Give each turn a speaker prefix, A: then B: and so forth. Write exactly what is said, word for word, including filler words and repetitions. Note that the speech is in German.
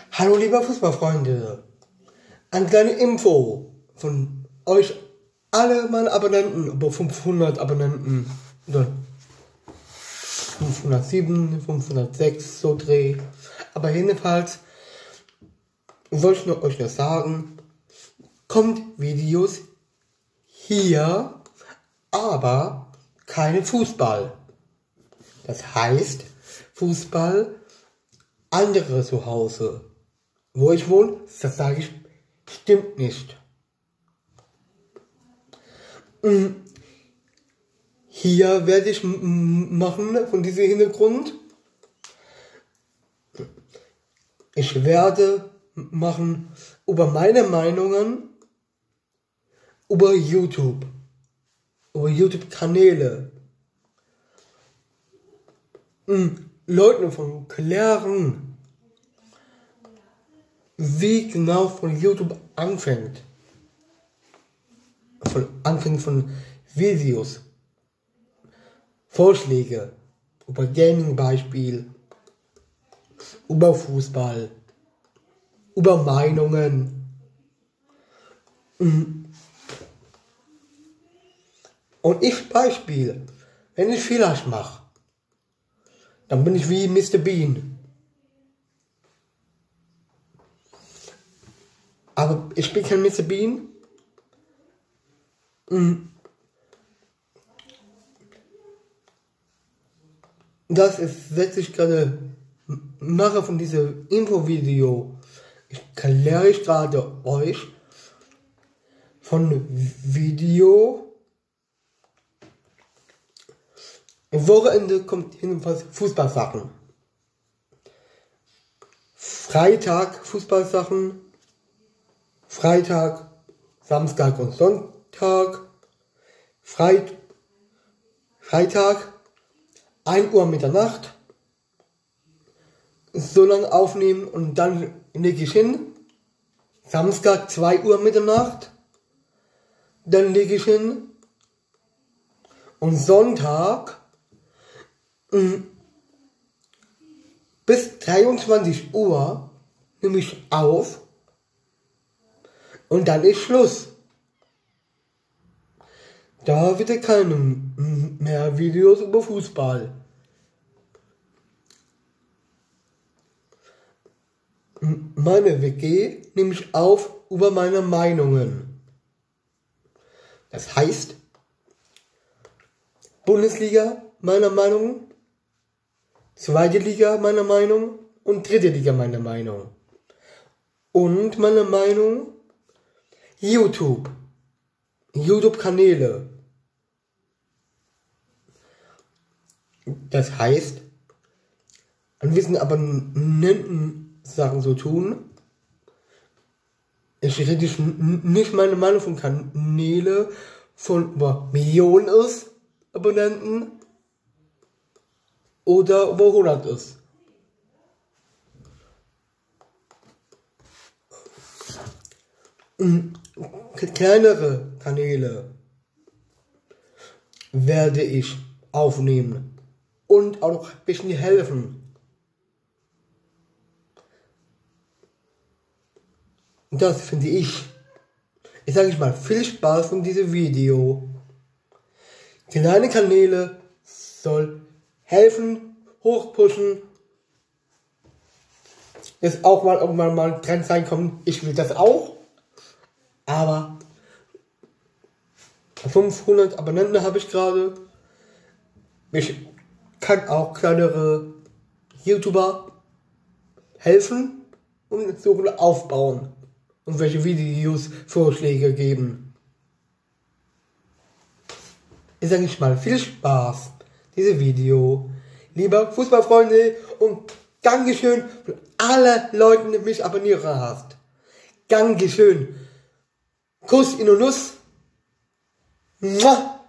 A: Hallo liebe Fußballfreunde, eine kleine Info von euch alle meine Abonnenten, über fünfhundert Abonnenten, oder fünfhundertsieben, fünfhundertsechs, so Dreh. Aber jedenfalls wollte ich nur euch nur sagen, kommt Videos hier, aber keine Fußball. Das heißt, Fußball andere zu Hause. Wo ich wohne, das sage ich, stimmt nicht. Hier werde ich machen, von diesem Hintergrund, ich werde machen über meine Meinungen über YouTube, über YouTube-Kanäle. Leuten von klären, wie genau von YouTube anfängt. Von anfängt von Videos, Vorschläge, über Gaming-Beispiel, über Fußball, über Meinungen. Und ich Beispiel, wenn ich Fehler mache, dann bin ich wie Mister Bean. Aber ich bin kein Mister Bean. Das ist, was ich gerade mache von diesem Infovideo. Ich erkläre ich gerade euch von Video. Am Wochenende kommt jedenfalls Fußballsachen. Freitag Fußballsachen. Freitag, Samstag und Sonntag. Freit Freitag, ein Uhr Mitternacht. So lange aufnehmen und dann lege ich hin. Samstag, zwei Uhr Mitternacht. Dann lege ich hin. Und Sonntag bis dreiundzwanzig Uhr nehme ich auf und dann ist Schluss. Da wird keine mehr Videos über Fußball. Meine W G nehme ich auf über meine Meinungen. Das heißt, Bundesliga meiner Meinung, zweite Liga meiner Meinung und dritte Liga meiner Meinung. Und meine Meinung, YouTube, YouTube-Kanäle. Das heißt, an wissen Abonnenten Sachen so tun. Ich rede nicht meine Meinung von Kanäle von über Millionen ist, Abonnenten oder über hundert ist. Kleinere Kanäle werde ich aufnehmen und auch noch ein bisschen helfen. Das finde ich. Ich sage mal, viel Spaß von diesem Video. Kleine Kanäle soll helfen, hochpushen. Jetzt auch mal irgendwann mal ein Trend reinkommen. Ich will das auch. Aber fünfhundert Abonnenten habe ich gerade. Ich kann auch kleinere YouTuber helfen und so aufbauen und welche Videos Vorschläge geben. Ich sage mal, viel Spaß, dieses Video. Lieber Fußballfreunde und Dankeschön für alle Leute, die mich abonniert hast. Dankeschön. Kuss in die Nuss. Mua.